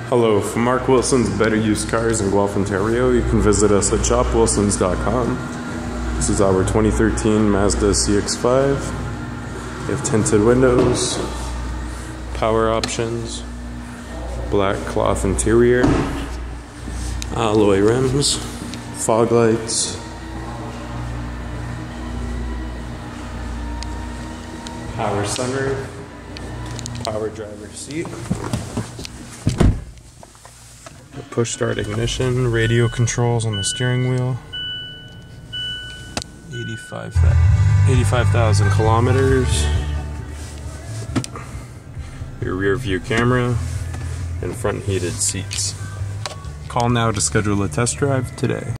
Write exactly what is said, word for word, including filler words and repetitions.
Hello, from Mark Wilson's Better Used Cars in Guelph, Ontario. You can visit us at shop wilsons dot com. This is our twenty thirteen Mazda C X five. We have tinted windows, power options, black cloth interior, alloy rims, fog lights, power sunroof, power driver's seat, push start ignition, radio controls on the steering wheel, eighty-five thousand kilometers, your rear view camera, and front heated seats. Call now to schedule a test drive today.